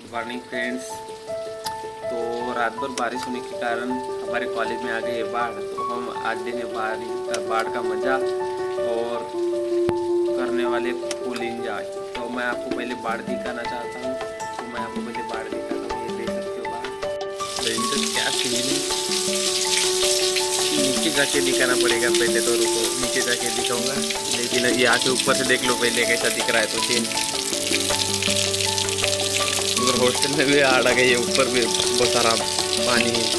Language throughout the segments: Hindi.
Morning friends. तो रात भर बारिश होने के कारण हमारे कॉलेज में आ गई है बाढ़। तो हम आज लेने बाढ़ का मज़ा और करने वाले फुल एंजॉय। तो मैं आपको पहले बाढ़ दिखाना चाहता हूँ। तो मैं आपको पहले बाढ़ दिखाता हूँ, ये देख सकते हो बाढ़। क्या सीन, नीचे जाके दिखाना पड़ेगा पहले। तो रुको, नीचे जाके दिखाऊंगा, लेकिन ये आके ऊपर से देख लो पहले कैसा दिख रहा है। तो सीन उधर हॉस्टल में भी आड़ आ गई है, ऊपर भी बहुत सारा पानी है।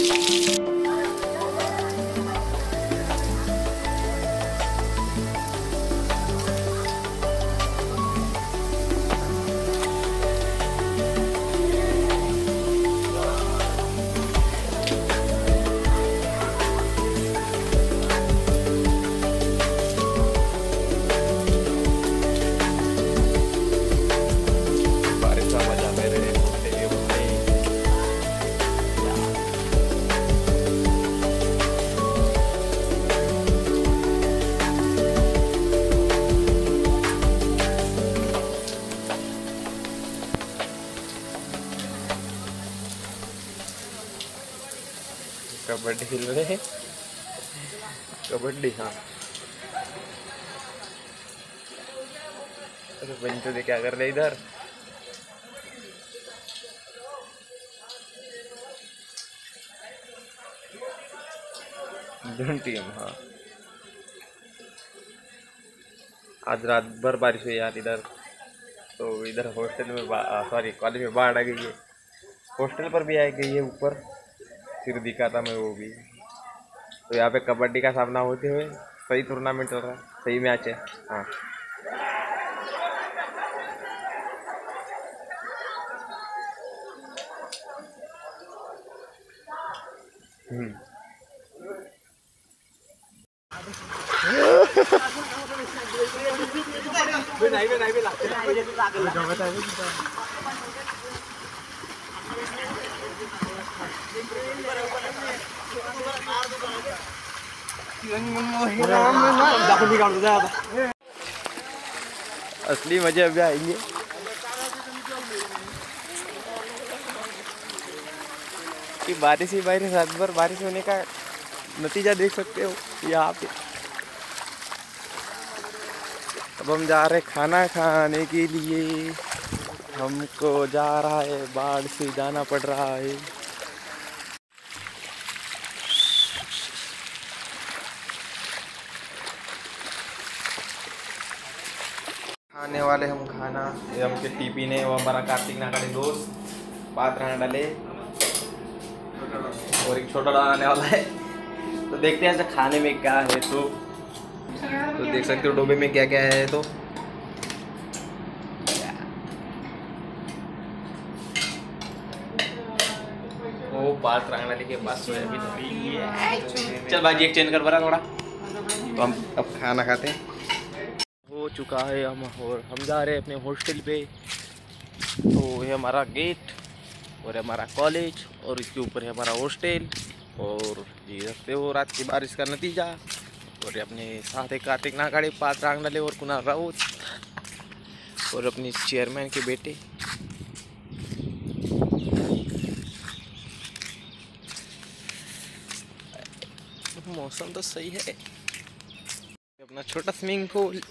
कबड्डी खेल रहे हैं, कबड्डी। हाँ, अरे बंचो दे क्या कर रहे इधर। दोनों टीम। हाँ, आज रात भर बारिश हुई यार इधर। तो इधर हॉस्टल में सॉरी कॉलेज में बाढ़ आ गई है। हॉस्टल पर भी आ गई है ऊपर, फिर दिखा था मैं वो भी। तो यहाँ पे कबड्डी का सामना होते हुए सही टूर्नामेंट चल रहा है, सही मैच है। हाँ, असली मजे अभी आएंगे। कि बारिश ही बारिश, रात भर बारिश होने का नतीजा देख सकते हो यहाँ पे। अब हम जा रहे खाना खाने के लिए। हमको जा रहा है, बाढ़ से जाना पड़ रहा है। खाने वाले हम खाना, ये हमके टीपी ने, वो हमारा कार्तिक नाकाड़े दोस्त पात्र डाले और एक छोटा डालने वाला है। तो देखते हैं ऐसे खाने में क्या है। तो देख सकते हो डोबे में क्या क्या है। तो वो पात्र डालने के बाद सोयाबीन। चल भाजी एक चेंज कर बरा थोड़ा। तो हम अब खाना खाते हैं। हो चुका है हम, और हम जा रहे हैं अपने हॉस्टल पे। तो ये हमारा गेट और हमारा कॉलेज, और इसके ऊपर है हमारा हॉस्टल। और ये देखते हो रात की बारिश का नतीजा। और अपने साथ एक कार्तिक नाकाड़े, पात्र आंगडले और कुणाल राउत, और अपने चेयरमैन के बेटे। मौसम तो सही है। अपना छोटा स्विमिंग पूल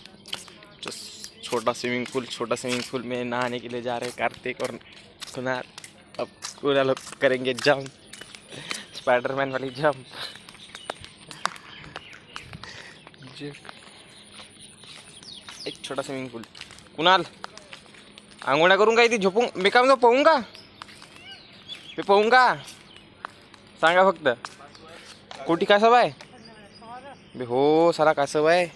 छोटा स्विमिंग पूल में नहाने के लिए जा रहे हैं कार्तिक और कुणाल। अब कुणाल करेंगे जंप, स्पाइडरमैन वाली जंप। एक छोटा स्विमिंग पूल। कुणाल आंघोळ्या करून काय ती झोपून मी काय म्हणतो, पाहून का मी पाहून का सांगा फक्त। कोटी कासव आहे बे, हो सारा कासव आहे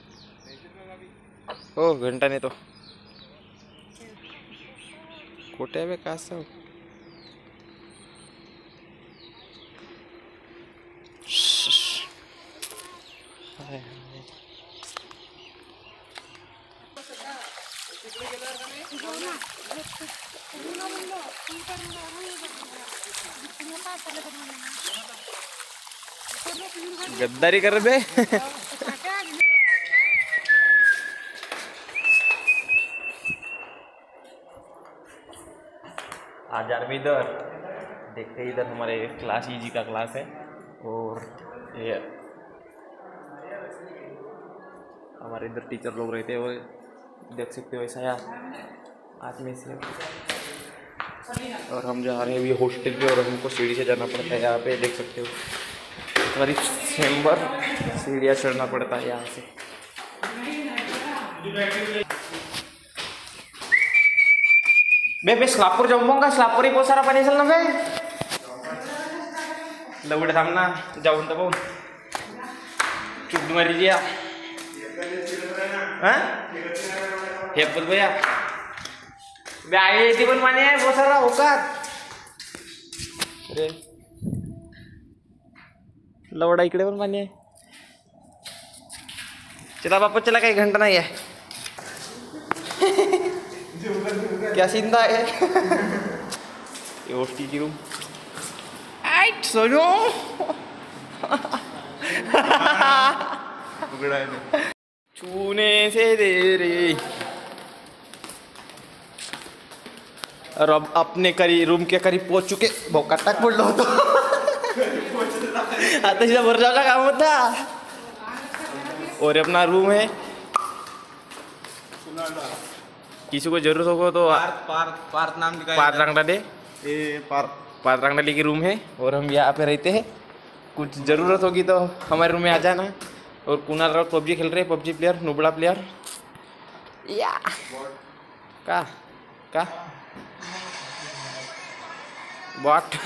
हो। घंटा ने तो कोटे बे कासव। गद्दारी कर बे। आज जा रहे हैं इधर, देखते हैं इधर हमारे क्लास ईजी का क्लास है और ये हमारे इधर टीचर लोग रहते हैं, वो देख सकते हो ऐसा यार आज में से। और हम जा रहे हैं अभी हॉस्टल पे और हमको सीढ़ी से जाना पड़ता है, यहाँ पे देख सकते हो करीब चैम्बर सीढ़ियाँ चढ़ना पड़ता है यहाँ से। मैं स्लापुर जाऊँगा, स्लापुर ही बहुत सारा पाणी असेल ना बे, लवड थांब ना जाऊन तर पाहून चुक मारी जिया हे बोल भैया बे आहे ती पण पाणी आहे बहुत सारा होकार। अरे लवडा इकडे पण पाणी आहे, चला बापा चला, काही घंटा नाही आहे क्या सीधा है ये हॉस्टल की रूम आइट सोनो छूने से दे रे। और अब अपने रूम के करीब पहुंच चुके, बहुत कटक पडलो होतो आता सीधा भर जाओ काम होता। और अपना रूम है, किसी को जरूरत होगा तो पार्थ नाम पार्थ रंगडाले, पार्थ रंगडाले की रूम है और हम यहाँ पे रहते हैं। कुछ ज़रूरत होगी तो हमारे रूम में आ जाना। और कुणाल राउत पबजी खेल रहे हैं, पबजी प्लेयर, नुबड़ा प्लेयर या का बॉट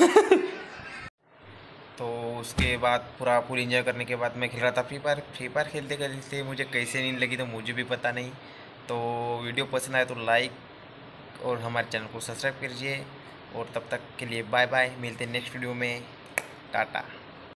तो उसके बाद पूरी एंजॉय करने के बाद मैं खेल रहा था फ्री फायर खेलते खेलते मुझे कैसे नींद लगी तो मुझे भी पता नहीं। तो वीडियो पसंद आए तो लाइक और हमारे चैनल को सब्सक्राइब कीजिए और तब तक के लिए बाय बाय, मिलते हैं नेक्स्ट वीडियो में, टाटा।